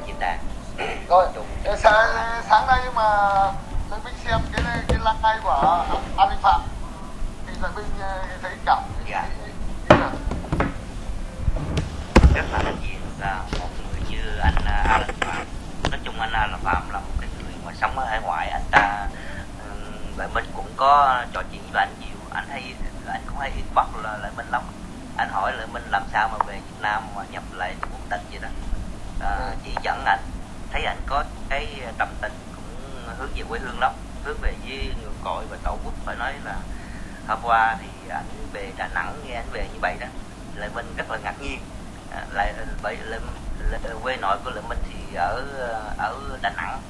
diễn đàn. Rồi, sáng nay mà tôi Vinh xem cái live của An Ninh Phạm thì là Vinh thấy cảm Dạ. Rất là hãnh diện là một người như anh Alan Phạm. Nói chung anh Alan Phạm là một cái người mà sống ở hải ngoại. Anh ta Lại Minh cũng có trò chuyện với anh nhiều. Anh cũng hay inbox là Lại Minh lắm. Anh hỏi Lại Minh làm sao mà về Việt Nam mà nhập lại quốc tịch vậy đó. Chỉ dẫn anh, thấy anh có cái tâm tình cũng hướng về quê hương lắm, hướng về với nguồn cội và tổ quốc. Phải nói là hôm qua thì anh về Đà Nẵng, nghe anh về như vậy đó, Lệ Minh rất là ngạc nhiên. Quê nội của Lệ Minh thì ở Đà Nẵng,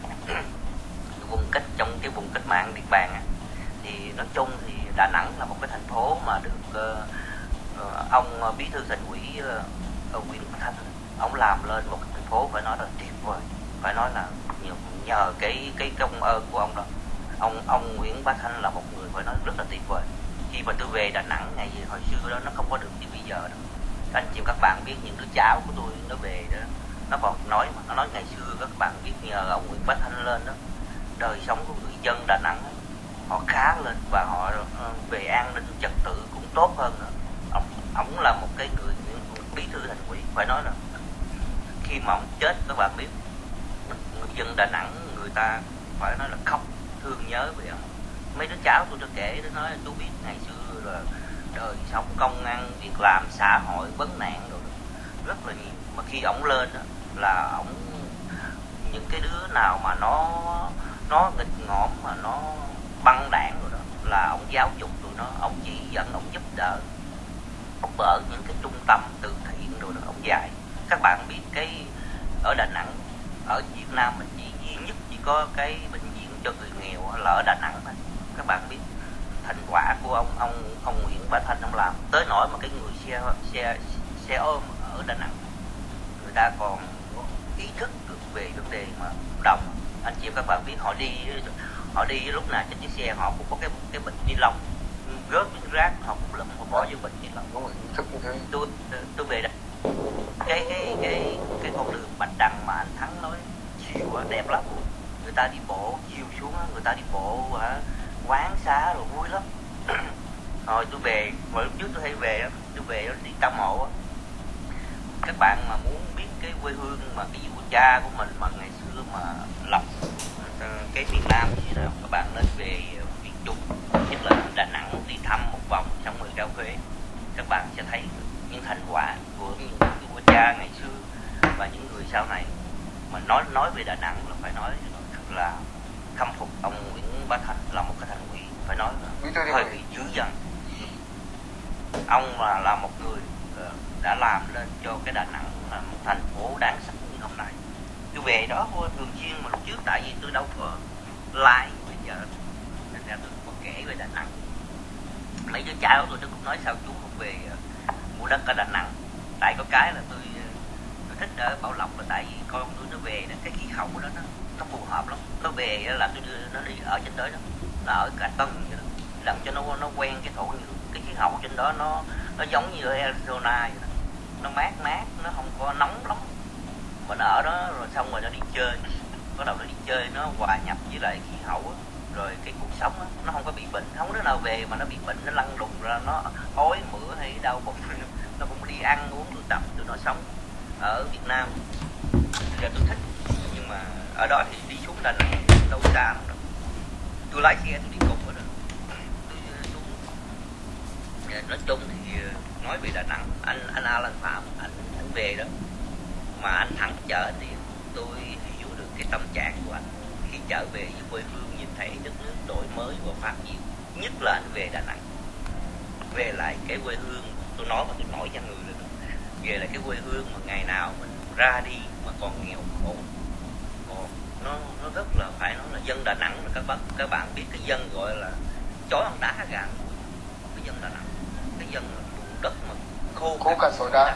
trong cái vùng cách mạng Điện Bàn á. Thì nói chung thì Đà Nẵng là một cái thành phố mà được ông bí thư thành ủy Nguyễn Bá Thanh ông làm lên một cái thành phố phải nói là tuyệt vời, phải nói là nhờ cái công ơn của ông đó. Ông Nguyễn Bá Thanh là một người phải nói rất là tuyệt vời. Khi mà tôi về Đà Nẵng ngày hồi xưa đó, nó không có được như bây giờ đâu. Anh chị các bạn biết những đứa cháu của tôi nó về đó, nó còn nói mà nó nói ngày xưa các bạn biết nhờ ông Nguyễn Bá Thanh lên đó, đời sống của người dân Đà Nẵng họ khá lên và họ về an ninh trật tự cũng tốt hơn nữa. Ông là một cái người bí thư thành ủy, phải nói là khi mà ông chết các bạn biết người dân Đà Nẵng người ta phải nói là khóc thương nhớ về ông. Mấy đứa cháu tôi nó kể, nó nói tôi biết ngày xưa là đời sống công ăn việc làm xã hội vấn nạn rồi rất là nhiều, mà khi ổng lên đó là ổng những cái đứa nào mà nó nghịch ngợm mà nó băng đảng rồi đó là ổng giáo dục tụi nó, ổng chỉ dẫn, ổng giúp đỡ, ổng mở những cái trung tâm từ thiện rồi đó, ổng dạy. Các bạn biết cái ở Đà Nẵng, ở Việt Nam mình duy nhất chỉ có cái bệnh viện cho người nghèo là ở Đà Nẵng thôi. Các bạn biết thành quả của ông Nguyễn Bá Thanh ông làm tới nỗi mà cái người xe ôm ở Đà Nẵng người ta còn ý thức được về vấn đề mà đồng. Anh chị các bạn biết họ đi lúc nào trên chiếc xe họ cũng có cái bịch ni lông rớt miếng rác họ cũng lụm họ bỏ vô bịch ni lông. đúng rồi, ý thức như thế. Tôi về đây cái con đường Bạch Đằng mà anh Thắng nói chiều đẹp lắm, người ta đi bộ chiều xuống người ta đi bộ quán xá rồi vui lắm. Rồi tôi về mà lúc trước tôi hay về tôi về đi tao mộ. Các bạn mà muốn biết cái quê hương mà cái vua cha của mình mà ngày xưa mà lập cái miền Nam gì đó, các bạn nên về miền Trung, nhất là Đà Nẵng đi thăm một vòng xong rồi ra Huế, các bạn sẽ thấy những thành quả của những cái vua cha ngày xưa và những người sau này. Mà nói về Đà Nẵng là phải nói thật là khâm phục ông Nguyễn Bá Thanh, là một cái thành ủy phải nói là hơi bị dữ dằn. Ông là một người đã làm lên cho cái Đà Nẵng là một thành phố đáng sắc như hôm nay. Tôi về đó thường xuyên mà lúc trước tại vì tôi đâu có like bây giờ nên ra tôi không có kể về Đà Nẵng. Mấy đứa cháu tôi nó cũng nói sao chú không về mua đất ở Đà Nẵng. Tại có cái là tôi thích ở Bảo Lộc là tại vì con tôi nó về đó, cái khí hậu đó nó phù hợp lắm. Nó về là tôi đưa nó đi ở trên đó là ở cả tuần vậy đó, làm cho nó quen cái thổ nhưỡng, cái khí hậu trên đó nó giống như ở Arizona vậy đó. Nó mát nó không có nóng lắm, mà nó ở đó rồi xong rồi nó đi chơi, bắt đầu nó đi chơi nó hòa nhập với lại khí hậu đó. Rồi cái cuộc sống đó, nó không có bị bệnh, không có đứa nào về mà nó bị bệnh, nó lăn đùng ra, nó ói mửa hay đau bụng nó cũng đi ăn uống tụ tập tụi nó sống. Ở Việt Nam giờ tôi thích, nhưng mà ở đó thì đi xuống Đà Nẵng đâu xa lắm đâu. Tôi lái xe tôi đi cùng ở đó, tôi xuống. Nói chung thì nói về Đà Nẵng, anh Alan Phạm anh về đó mà anh thẳng chở thì tôi hiểu được cái tâm trạng của anh khi trở về với quê hương, nhìn thấy đất nước đổi mới và phát triển. Nhất là anh về Đà Nẵng, về lại cái quê hương, tôi nói mà tôi nổi da người lên, về lại cái quê hương mà ngày nào mình ra đi mà còn nghèo khổ, còn nó rất là phải nói là dân Đà Nẵng là các bạn biết cái dân gọi là chó ăn đá gà nguội. Cái dân Đà Nẵng, cái dân vùng đất mà khô cả sỏi đá,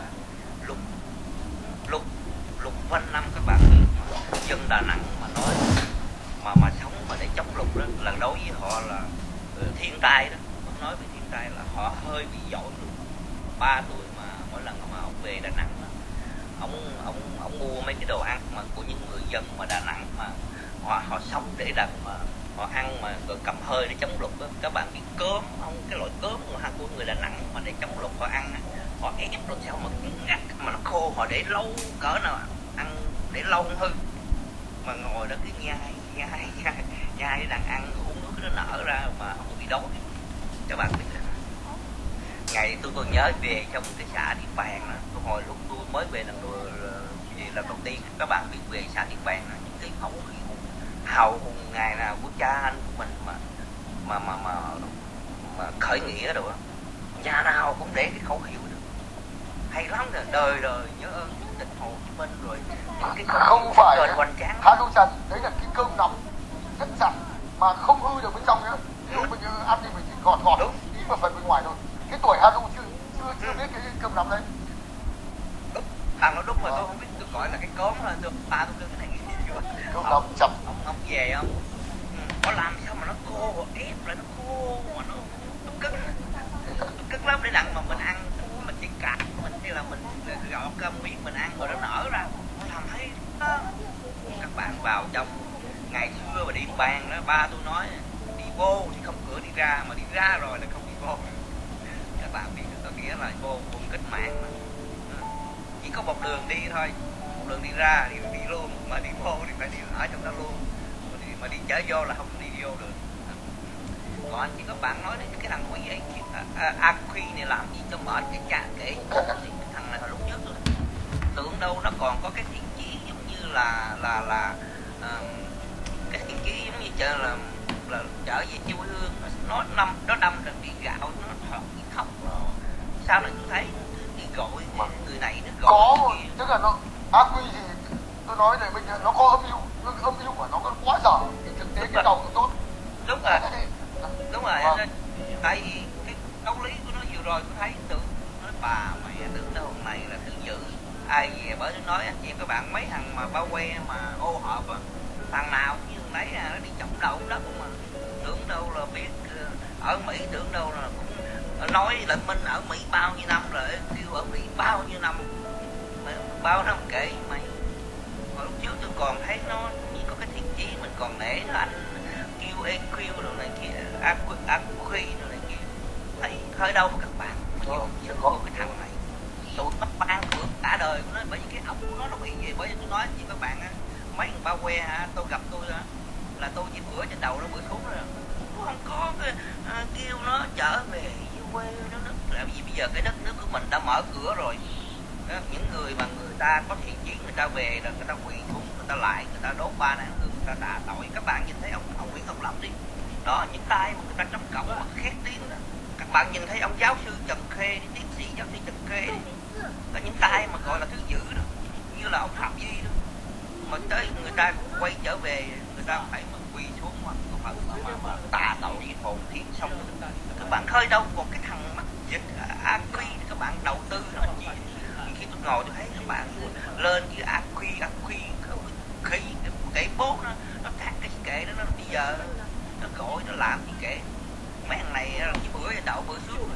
lục quanh năm. Các bạn biết dân Đà Nẵng mà nói mà sống mà để chống lục đó là đối với họ là thiên tai đó. Nói về thiên tai là họ hơi bị giỏi luôn. Ba tôi mà mỗi lần mà ông về Đà Nẵng đó, ông mua mấy cái đồ ăn mà của những người dân mà Đà Nẵng mà họ sống để đặt mà họ ăn mà rồi cầm hơi để chống lục đó. Các bạn biết cơm không, cái loại cơm của người Đà Nẵng mà để chống lục họ ăn, họ ép làm sao mà ngắt mà nó khô, họ để lâu cỡ nào ăn để lâu không hư, mà ngồi đó cứ nhai để đang ăn, uống nước nó nở ra mà không bị đói. Các bạn biết ngày tôi còn nhớ về trong cái xã Điện Bàn đó, hồi lúc tôi mới về lần đầu tiên, các bạn biết về xã Điện Bàn đó, những cái khẩu hiệu hào hùng ngày nào của cha anh của mình mà khởi nghĩa rồi đó, nhà nào cũng để cái khẩu hiệu được hay lắm rồi, đời đời nhớ ơn chủ tịch Hồ Chí Minh, rồi những cái không phải hoành tráng. Hà Đô Trần đấy là cái cơm nóng rất chặt mà không hư được bên trong nhá. Ví dụ mình ăn thì mình chỉ gọt đúng tí vào phần bên ngoài thôi. Cái tuổi Hà Đô chưa biết cái cơm nóng đấy. Đúng, thằng nó đúng mà tôi không biết, tôi gọi là cái cốm thôi, tôi ba tôi kêu cái này cơm nóng chậm. Ông về không? Có làm sao mà nó khô, ép lại nó khô mà nó cứng lắm để đặng mà mình ăn, mình chỉ cạp mình hay là mình gọt cơm miếng mình ăn rồi nó nở ra, làm thấy đó. Các bạn vào trong ngày xưa mà Điện Bàn đó, ba tôi nói đi vô thì không cửa đi ra, mà đi ra rồi là không đi vô. Các bạn biết có nghĩa là vô vùng cách mạng mà. Chỉ có một đường đi thôi, một đường đi ra đi luôn, mà đi vô thì phải đi ở trong đó luôn, mà đi chở vô là không đi vô được. Còn chỉ có bạn nói đến cái thằng quý ấy Akui này làm gì cho mệt cái cha kể cái thằng này hồi lúc trước rồi, tưởng đâu nó còn có cái thiện chí giống như là cái thiện chí giống như là trở về quê hương, nó đâm được bị gạo, nó thọt bị khóc, sao là tôi thấy đi gọi người này nó gọi có một, tức là nó Akui thì tôi nói này, mình nó có âm mưu của nó quá dở, thực tế cái đầu cũng tốt. Đúng rồi, đúng rồi. Tại vì cái đấu lý của nó vừa rồi tôi thấy tưởng nói bà mẹ tưởng đâu hôm nay là thứ dữ ai về, bởi tôi nói anh chị em các bạn mấy thằng mà bao que mà ô hợp á, thằng nào cũng như thằng đấy nó đi chống đầu đất mà tưởng đâu là biết ở Mỹ, tưởng đâu là cũng nói là Minh ở Mỹ bao nhiêu năm rồi, kêu ở Mỹ bao nhiêu năm, bao năm kể mày. Hồi lúc trước tôi còn thấy nó chỉ có cái thiện chí, mình còn nể nó, anh kêu EQ đồ này kia, Akui đồ này kia, thấy hơi đâu mà các bạn mà vô cái thằng này tụi nó ban phước cả đời của nó, bởi vì cái ốc của nó bị vậy. Bởi vì tôi nói với các bạn á, mấy thằng bao que tôi gặp tôi á là tôi chỉ bữa trên đầu nó bữa xuống rồi, tôi không có cái kêu nó trở về với quê nó nước, làm gì bây giờ cái đất nước của mình đã mở cửa rồi đó, những người mà người ta có thiện chí người ta về là người ta quỳ xuống, người ta lại, người ta đốt ba nén hương, người ta đả tội. Các bạn nhìn thấy ông Nguyễn Ngọc Lâm đi đó, những tay mà người ta trong cổng mà khét tiếng đó. Các bạn nhìn thấy ông giáo sư Trần Khê, tiến sĩ giáo sư Trần Khê có những tay mà gọi là thứ dữ đó, như là ông Phạm Duy đó, mà tới người ta quay trở về người ta phải mà quỳ xuống mà tạ tội với hồn thiến xong rồi. Các bạn khơi đâu còn cái thằng mắc dịch Akui, các bạn đầu tư nó gì. Khi tôi ngồi tôi thấy các bạn lên với Akui khí cái bốt nó thắt cái kệ đó, nó bây giờ nó gọi nó làm gì kệ. Mấy thằng này như bữa đậu bữa xuống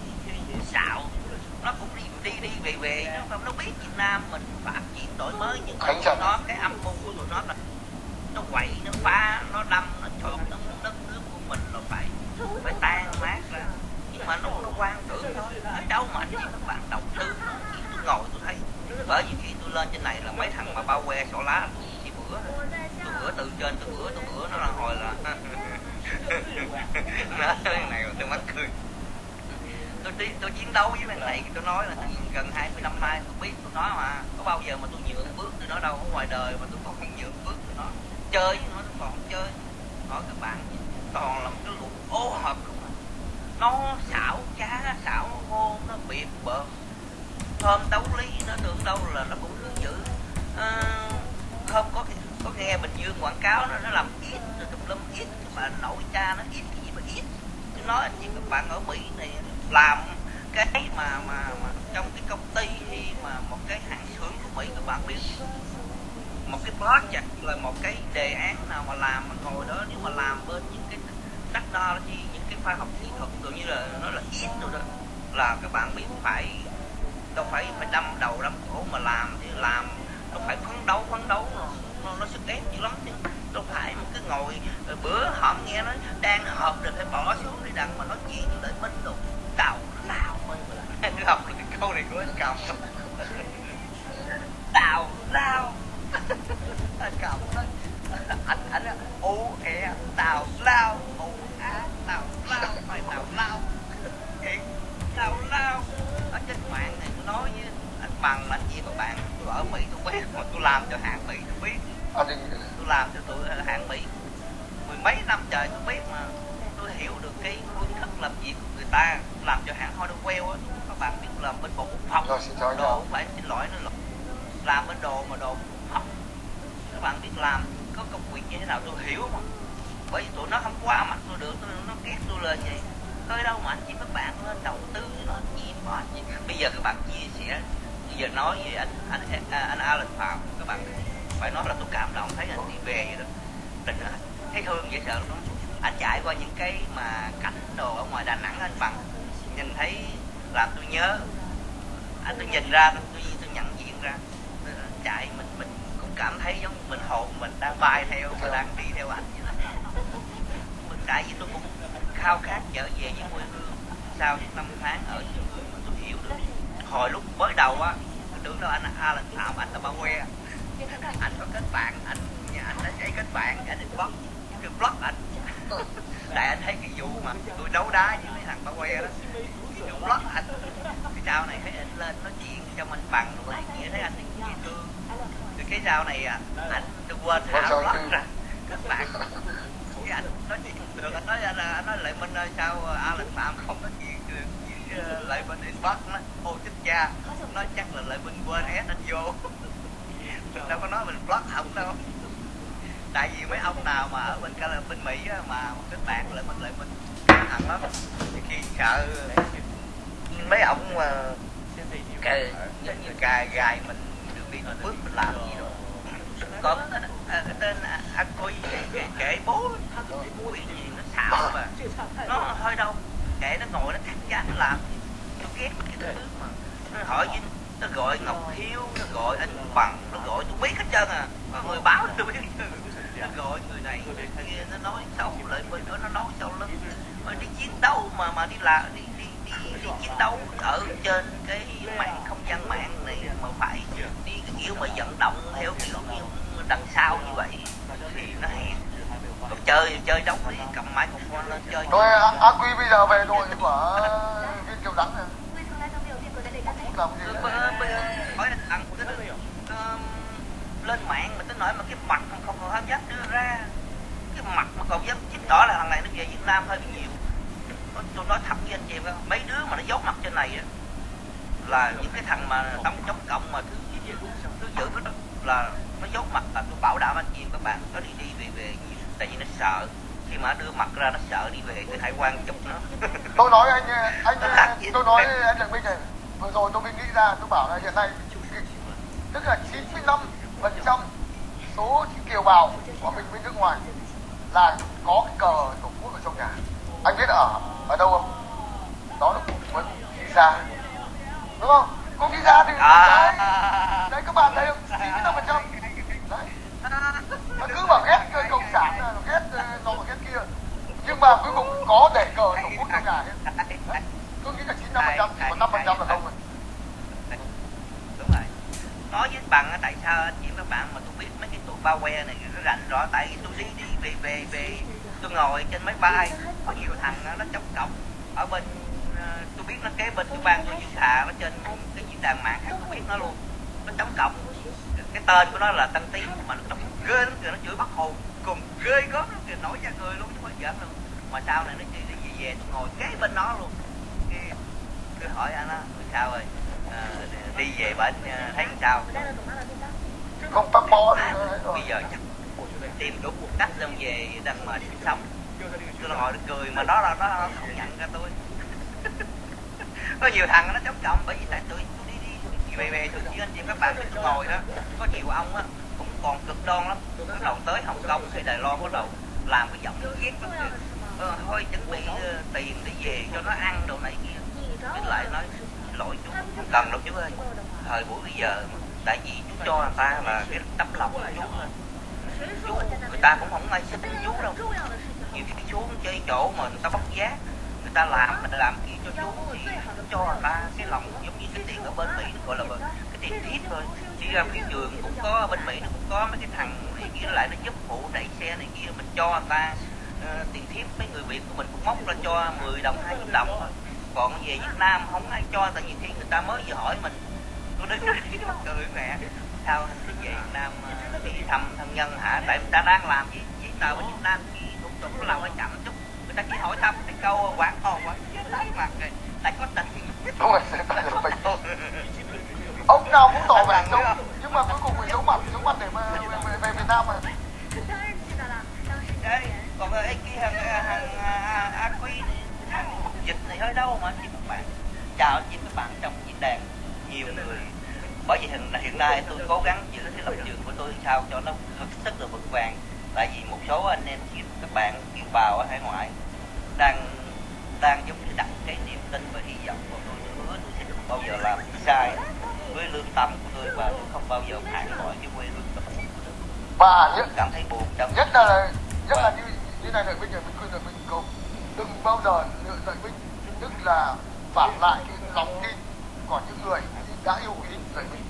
xạo, nó cũng đi về nó biết Việt Nam mình phát triển đổi mới, nhưng mà nó cái âm mưu của tụi nó là nó quậy, nó phá, nó đâm, nó trộn đất nước của mình là phải tan mát ra. Nhưng mà nó quan tưởng thôi, ở đâu mà anh chị các bạn đầu tư. Tôi ngồi tôi thấy, bởi vì khi tôi lên trên này là mấy thằng mà bao que xỏ lá chỉ bữa từ trên tôi bữa nó là hồi là nó cái này tôi mắc cười. Tôi chiến đấu với thằng này, tôi nói là gần 20 năm nay tôi biết, tôi nói mà có bao giờ mà tôi nhượng bước từ nó đâu, ở ngoài đời mà tôi còn nhượng bước từ nó, chơi với nó còn chơi. Hỏi các bạn toàn là một cái lũ ô hợp không à. Nó xảo trá, xảo ngôn, nó biệt bợm, thơm đấu lý, nó tưởng đâu là nó cũng thứ dữ. Không có nghe Bình Dương quảng cáo nó làm ít rồi tùm lum ít, mà nội cha nó ít cái gì mà ít. Tôi nói anh chị các bạn ở Mỹ này làm cái mà trong cái công ty hay mà một cái hãng xưởng của Mỹ, các bạn biết một cái project là một cái đề án nào mà làm mà ngồi đó, nếu mà làm bên những cái technology, những cái khoa học kỹ thuật tự như là nó là ít rồi đó, là các bạn biết phải đâu phải đâm đầu đâm cổ mà làm, thì làm nó phải phấn đấu nó sức ép dữ lắm chứ, đâu phải mà cứ ngồi. Bữa hổm nghe nói đang họp rồi phải bỏ xuống đi đặng mà nói chuyện với Lợi Minh rồi tào lao. Anh học cái câu này của anh Cầm. Tào lao. Anh Cầm nói anh u e tào lao, u á tào lao, phải tào lao. Vậy tào lao ở trên mạng này tôi nói với anh Bằng là anh chị và bạn tôi ở Mỹ tôi biết mà tôi làm cho hãng Mỹ tôi biết. Tôi làm cho tụi hãng Mỹ mười mấy năm trời tôi biết mà, tôi hiểu được cái phương thức làm việc của người ta. Làm cho hãng Honeywell á, các bạn biết làm bên bộ quốc phòng, đồ không phải xin lỗi nữa, làm bên đồ mà đồ quốc phòng, các bạn biết làm có công việc như thế nào tôi hiểu mà. Bởi vì tụi nó không qua mặt tôi được, nó ghét tôi lên vậy. Thôi đâu mà anh chị các bạn lên đầu tư cho nó gì bỏ gì. Bây giờ các bạn chia sẻ, bây giờ nói về anh Alan Phạm, các bạn phải nói là tôi cảm động, thấy anh đi về vậy đó, tình thấy thương dễ sợ lắm. Anh trải qua những cái mà cảnh đồ ở ngoài Đà Nẵng, anh Bằng nhìn thấy làm tôi nhớ. Tôi nhìn ra tôi nhận diện ra chạy mình cũng cảm thấy giống mình hồn mình đang bay theo và đang đi theo anh vậy đó. Tại vì tôi cũng khao khát trở về với quê hương sau những năm tháng ở chỗ người mà tôi hiểu được. Hồi lúc mới đầu á, tôi tưởng đâu anh Alan Phạm anh là bao que, anh có kết bạn, anh đã chạy kết bạn, anh block anh. Tại anh thấy cái vụ mà tôi đấu đá với mấy thằng bao que đó, vụ block anh. Cái sau này thấy anh lên nói chuyện cho mình Bằng lúc này kia, thấy anh thì dễ thương. Rồi cái sau này anh tôi quên thả block ra kết bạn. Cái anh nói chuyện được, anh nói Lợi Minh ơi sao Alan Phạm không nói chuyện với Lợi Minh inbox. Nó ô chết cha, nói chắc là Lợi Minh quên ép anh vô. Đâu có nói mình block không đâu. Tại vì mấy ông nào mà ở bên Mỹ á, mà kết bạn Lợi Minh thằng lắm. Khi sợ mấy ông giống như cài gài mình được đi bước mình làm gì rồi. Còn tên anh coi kệ bố quyển gì nó xạo mà nó hơi đâu, kệ nó ngồi nó thắt giá nó làm. Tôi ghét cái thứ mà nó hỏi với nó gọi Ngọc Hiếu, nó gọi anh Bằng, nó gọi tôi biết hết trơn à. Có người báo tôi biết nó gọi người này người kia, nó nói xấu Lợi Minh, nó nói xấu lắm. Mà đi chiến đấu mà đi làm đi chiến đấu ở trên cái mạng, không gian mạng này mà phải đi cái kiểu mà vận động theo kiểu như đằng sau như vậy thì nó hèn. Còn chơi đóng đi cầm máy cục con lên chơi. Thôi Á Quy bây giờ về đội của Viên Kiều Đắng này. Hỏi thằng lên mạng mà tới nỗi mà cái mặt không dám đưa ra, cái mặt mà còn dám chứng tỏ là thằng này nó về Việt Nam hơi bị nhiều. Tôi nói thật với anh chị phải không? Mấy đứa mà nó giấu mặt trên này á là những cái thằng mà chống cộng mà thứ giữ đó là nó giấu mặt, là tôi bảo đảm anh chị các bạn nó đi về nhiều, tại vì nó sợ khi mà đưa mặt ra nó sợ đi về cái hải quan chụp nó. Tôi nói tôi nói anh Lợi Minh này, vừa rồi tôi mới nghĩ ra, tôi bảo là hiện nay tức là 95% số kiều bào của mình bên nước ngoài là có cái cờ tổ quốc ở trong nhà. Anh biết ở đâu không? Đó là với visa, đúng không? Có visa thì đấy các bạn thấy không? 95%. Đấy. Nó cứ bảo ghét cộng sản, ghét nó ghét kia, nhưng mà cuối cùng có để cờ tổ quốc trong nhà hết. Tôi nghĩ là 95%, chỉ còn 5% là không rồi. Đúng rồi. Nói với Bằng tại sao anh chị các bạn mà tôi biết mấy cái tụi bao que này nó rành rõ, tại vì tôi đi về tôi ngồi trên máy bay có nhiều thằng nó chống cộng ở bên, tôi biết nó kế bên cái bang tôi Dương Thà, nó trên cái diễn đàn mạng khác tôi biết nó luôn, nó chống cộng. Cái tên của nó là Tân Tiến mà nó ghê lắm kìa, nó chửi bắt hồn cùng ghê gớm lắm kìa, nổi da người luôn chứ không phải giỡn đâu. Mà sau này nó chỉ đi về tôi ngồi kế bên nó luôn, cái hỏi anh á sao rồi đi về bệnh thấy sao không tắc bo bây giờ chắc tìm đúng một cách xong về đang mà sinh sống. Tôi ngồi nó cười mà nó không nhận ra tôi. Có nhiều thằng nó chống cộng bởi vì tại tôi đi về thường xuyên anh chị các bạn tôi ngồi đó, có nhiều ông á cũng còn cực đoan lắm, bắt đầu tới Hồng Kông hay Đài Loan bắt đầu làm cái giọng ghét lắm kìa. Thôi chuẩn bị tiền để về cho nó ăn đồ này kia, cái lại nói lỗi chú không cần đâu chú ơi. Thời buổi bây giờ tại vì chú cho người ta là cái tấm lòng của chú, người ta cũng không ai xin chú đâu. Nhiều khi xuống chơi chỗ mà người ta bóc giá, người ta làm kia cho chú thì chú cho người ta cái lòng giống như cái tiền ở bên Mỹ gọi là cái tiền tiếp thôi. Đi ra phía trường cũng có, bên Mỹ nó cũng có mấy cái thằng này kia lại nó giúp phụ đẩy xe này kia, mình cho người ta tiền thiếp. Mấy người Việt của mình cũng móc ra cho 10 đồng 20 đồng thôi. Còn về Việt Nam không ai cho, tại vì khi người ta mới vừa hỏi mình, tôi đứng mắc cười mẹ sao anh về Việt Nam đi thăm thân nhân hả, tại người ta đang làm gì giấy tờ ở Việt Nam thì thủ tục nó làm phải chậm chút, người ta chỉ hỏi thăm cái câu quán đấy mặt rồi lại có tình. Đúng rồi, ông nào cũng tỏ vẻ giống, nhưng mà cuối cùng phải giấu mặt để mà về Việt Nam mà. Đấy, còn cái kia hàng Aqui thằng dịch này hơi đâu mà chị các bạn. Chào chị các bạn trong diễn đàn nhiều người, bởi vì hiện nay tôi cố gắng giữ cái lập trường của tôi sao cho nó rất là vững vàng, tại vì một số anh em các bạn kiều bào ở hải ngoại đang giống như đặt cái niềm tin và hy vọng vào tôi hứa tôi sẽ không bao giờ làm sai với lương tâm của tôi và tôi không bao giờ phản bội cái quê hương của tôi. Và cảm thấy buồn trong nhất là như này, Lợi Minh mình khuyên Lợi Minh câu đừng bao giờ Lợi Minh tức là phản lại cái lòng tin của những người đã yêu quý Lợi Minh.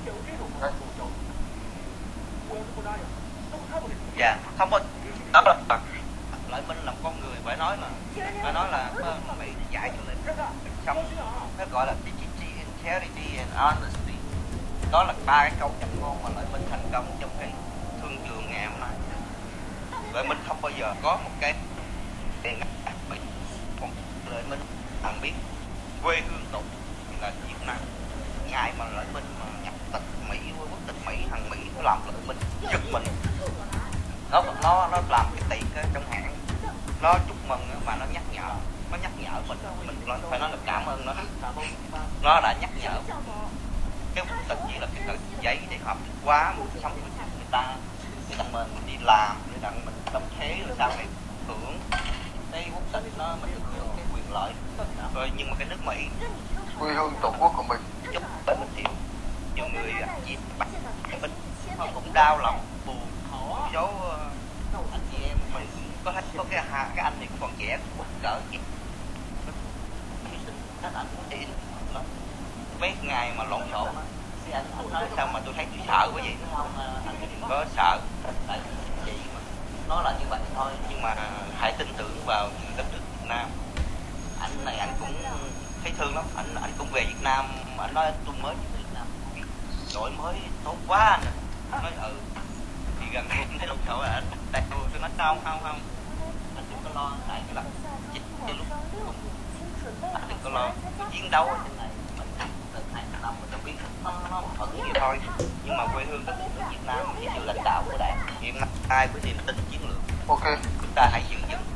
Dạ, không có đó là Lợi Minh là một con người phải nói là Mỹ dạy cho Lợi Minh sống, nó gọi là dignity, integrity and honesty. Đó là ba cái câu châm ngôn mà Lợi Minh thành công trong cái thương trường ngày hôm nay. Lợi Minh không bao giờ có một cái còn Lợi Minh thằng biết quê hương tổ là Việt Nam. Ngày mà Lợi Minh mà nhập tịch Mỹ, quốc tịch Mỹ, thằng Mỹ nó làm Lợi Minh giật mình. Nó làm cái tiệc trong hãng, nó chúc mừng mà nó nhắc nhở mình phải nói là cảm ơn nó đã nhắc nhở cái quốc tịch chỉ là cái tờ giấy để hợp thức hóa một sống của người ta mời mình đi làm để đặng mình đóng thế rồi sau này hưởng cái quốc tịch nó mình được hưởng cái quyền lợi rồi. Nhưng mà cái nước Mỹ quê hương tổ quốc của mình giúp bệnh mình nhiều người giết bắt cái mình họ cũng đau lòng buồn. Một số anh chị em mình có thấy có cái anh này cũng còn trẻ cũng cỡ gì anh cũng chỉ mấy ngày mà lộn xộn anh nói sao mà tôi thấy tôi sợ quá vậy. Không anh đừng có sợ, tại chị mà nó là như vậy thôi, nhưng mà hãy tin tưởng vào đất nước Việt Nam. Anh này anh cũng thấy thương lắm, anh cũng về Việt Nam, anh nói tôi mới về Việt Nam đổi mới tốt quá anh nói thì gần cũng thấy lộn xộn là anh tại tôi nói không anh đừng có lo, tại cái là dịch cái lúc anh đừng có lo chiến đấu ở trên này mình từ 2 năm mình cho biết nó thuận vậy thôi, nhưng mà quê hương đất nước Việt Nam với sự lãnh đạo của đảng hiện nay với niềm tin chiến lược, ok chúng ta hãy giữ vững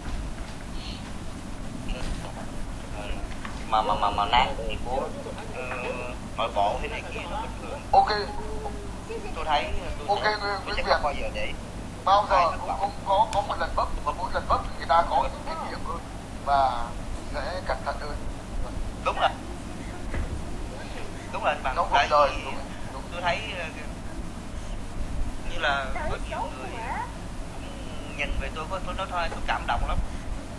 mà nan thì của nội bộ thế này kia nó bình thường. Ok tôi thấy tôi sẽ không bao giờ để bao giờ cũng có một lần vấp, và mỗi lần vấp người ta có những kinh nghiệm hơn và sẽ cẩn thận hơn. Đúng rồi anh Bằng, trong cuộc tại đời vì tôi thấy như là có nhiều người nhìn về tôi nói thôi tôi cảm động lắm.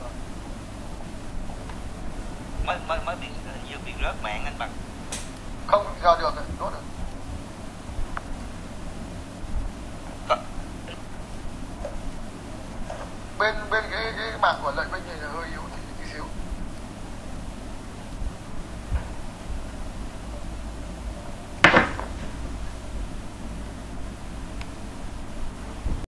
Mới bị như bị rớt mạng anh Bằng. Không giờ được rồi, tốt rồi. Bên cái mạng của Lợi Minh này là hơi yếu.